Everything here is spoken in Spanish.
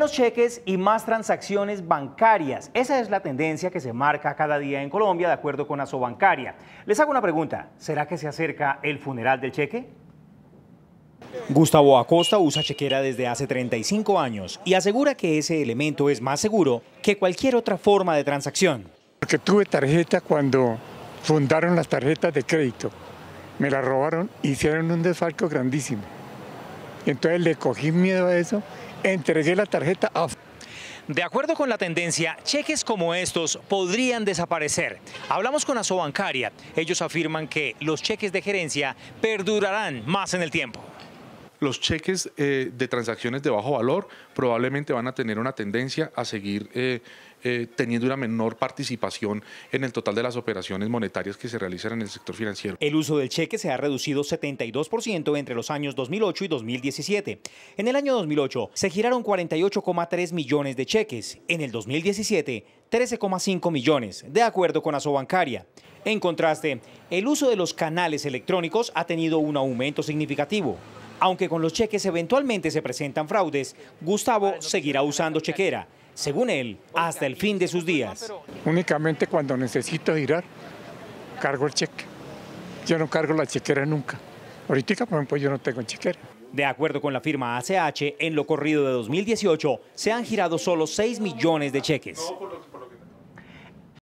Menos cheques y más transacciones bancarias. Esa es la tendencia que se marca cada día en Colombia, de acuerdo con Asobancaria. Les hago una pregunta. ¿Será que se acerca el funeral del cheque? Gustavo Acosta usa chequera desde hace 35 años y asegura que ese elemento es más seguro que cualquier otra forma de transacción. Porque tuve tarjeta cuando fundaron las tarjetas de crédito. Me la robaron, hicieron un desfalco grandísimo. Entonces le cogí miedo a eso, entregué la tarjeta a... De acuerdo con la tendencia, cheques como estos podrían desaparecer. Hablamos con Asobancaria. Ellos afirman que los cheques de gerencia perdurarán más en el tiempo. Los cheques de transacciones de bajo valor probablemente van a tener una tendencia a seguir teniendo una menor participación en el total de las operaciones monetarias que se realizan en el sector financiero. El uso del cheque se ha reducido 72% entre los años 2008 y 2017. En el año 2008 se giraron 48,3 millones de cheques. En el 2017, 13,5 millones, de acuerdo con Asobancaria. En contraste, el uso de los canales electrónicos ha tenido un aumento significativo. Aunque con los cheques eventualmente se presentan fraudes, Gustavo seguirá usando chequera, según él, hasta el fin de sus días. Únicamente cuando necesito girar, cargo el cheque. Yo no cargo la chequera nunca. Ahorita, por ejemplo, yo no tengo chequera. De acuerdo con la firma ACH, en lo corrido de 2018 se han girado solo 6 millones de cheques.